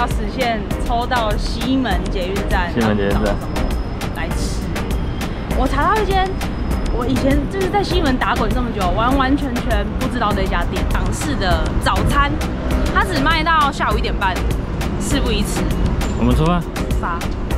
要实现抽到西门捷运站， 西门捷运站来吃。我查到一间，我以前就是在西门打滚这么久，完完全全不知道这家店，港式的早餐，它只卖到下午1点半，事不宜迟。 我们出发。 发。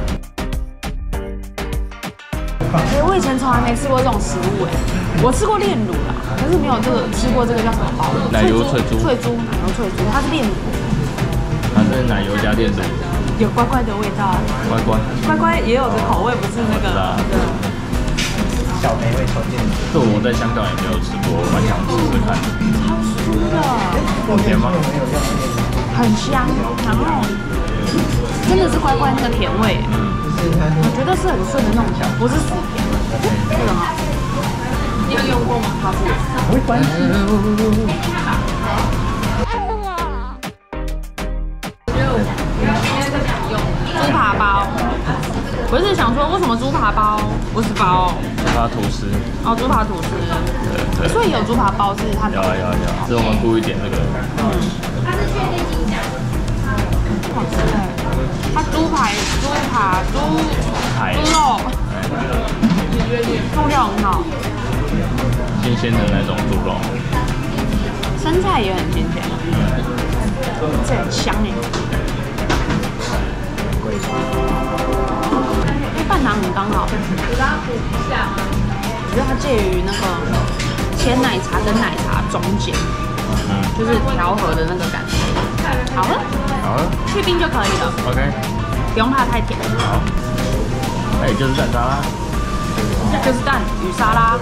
我以前从来没吃过这种食物我吃过炼乳啦，可是没有这个吃过这个叫什么包？ 奶油脆猪。 脆猪，奶油脆猪，它是炼乳。 它是奶油加炼乳。 有乖乖的味道。 乖乖。 乖乖也有的口味，不是那个。 小梅会推荐。 这我在香港也没有吃过，我蛮想试试看。 超酥的。 很甜吗？ 很香，然后真的是乖乖那个甜味。我觉得是很顺的那种甜，不是死甜，这个很好吃。你有用过吗？它是。 没关系。 猪扒包，我是想说为什么猪扒包不是包？ 猪扒吐司。 哦，猪扒吐司。 对。 所以有猪扒包是它。 有。是我们故意点这个。 它是确定金奖。好吃哎。它猪排、猪扒、猪肉，肉料很好， 新鲜的那种猪肉， 生菜也很新鲜，这很香哎。饭糖很刚好，我觉得它介于那个鲜奶茶跟奶茶中间，就是调和的那个感觉，好喝，去冰就可以了。 OK。 不用怕太甜。 好，哎，就是蛋沙拉， 就是蛋与沙拉。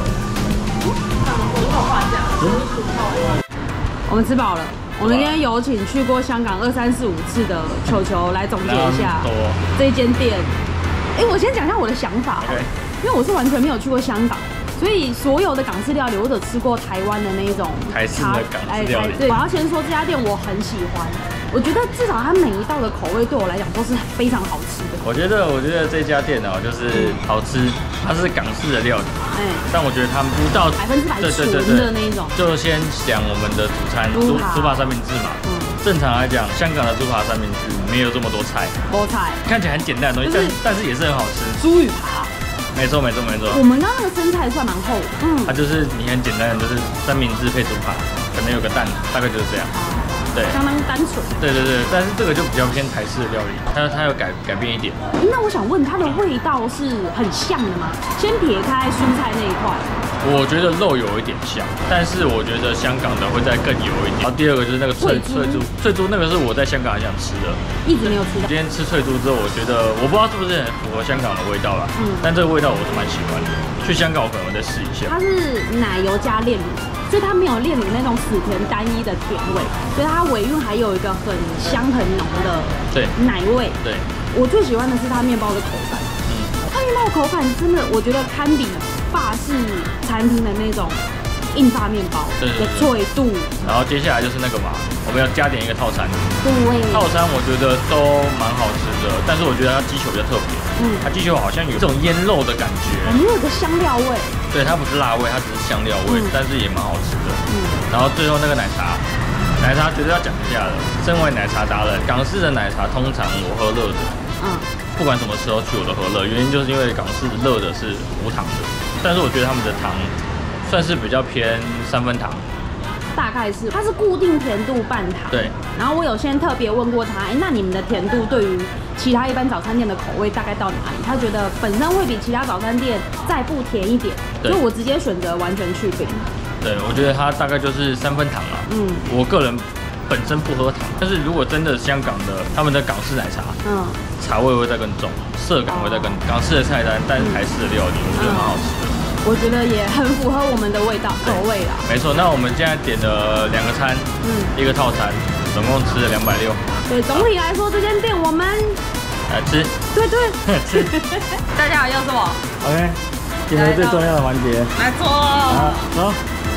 我们吃饱了。我们今天有请去过香港2、3、4、5次的球球来总结一下这间店。我先讲一下我的想法，因为我是完全没有去过香港，所以所有的港式料理我只吃过台湾的那一种台式的港式料理。 对，我要先说这家店我很喜欢。我觉得至少它每一道的口味对我来讲都是非常好吃的。 我觉得这家店就是好吃，它是港式的料理，但我觉得它不到 100%纯的那一种。 就先讲我们的主餐猪扒三明治嘛，正常来讲，香港的猪扒三明治没有这么多菜，看起来很简单的东西，但是也是很好吃。 猪与扒。 没错。 我们刚刚那个生菜算蛮厚的， 它就是你很简单的，就是三明治配猪扒，可能有个蛋，大概就是这样。对， 相当单纯。 对，但是这个就比较偏台式的料理，它有改变一点。 那我想问，它的味道是很像的吗？先撇开蔬菜那一块， 我觉得肉有一点像，但是我觉得香港的会再更油一点。然后第二个就是那个脆猪，那个是我在香港很想吃的， 一直没有吃到。 今天吃脆猪之后，我觉得我不知道是不是很符合香港的味道啦，但这个味道我是蛮喜欢的。去香港我可能会再试一下。 它是奶油加炼乳。所以它没有炼乳那种死甜单一的甜味，所以它尾韵还有一个很香很浓的奶味。 对， 我最喜欢的是它面包的口感。它面包的口感真的，我觉得堪比法式餐厅的那种硬发面包的脆度。 然后接下来就是那个嘛，我们要加点一个套餐。 对， 套餐我觉得都蛮好吃的，但是我觉得它鸡球比较特别。它鸡球好像有这种腌肉的感觉， 有个香料味。 对，它不是辣味，它只是香料味，但是也蛮好吃的。然后最后那个奶茶绝对要讲一下的。身为奶茶达人，港式的奶茶通常我喝热的，不管什么时候去我都喝热，原因就是因为港式热的是无糖的，但是我觉得他们的糖算是比较偏3分糖。 大概是，它是固定甜度半糖。 对。然后我有先特别问过他，那你们的甜度对于其他一般早餐店的口味大概到哪里？他觉得本身会比其他早餐店再不甜一点，所以我直接选择完全去冰。 对，我觉得它大概就是3分糖啦。我个人本身不喝糖，但是如果真的香港的他们的港式奶茶，茶味会再更重，色感会再更港式的菜单，但是台式的料理我觉得蛮好吃的。 我觉得也很符合我们的味道口味啦。 没错，那我们现在点了2个餐，一个套餐，总共吃了260。 对，总体来说这间店我们来吃。 对吃。 大家好，又是我。 OK， 今天最重要的环节， 来做。 好，走。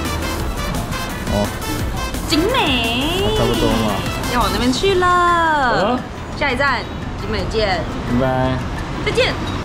景美。 差不多嘛。 要往那边去了。下一站景美见。 拜拜。 再见。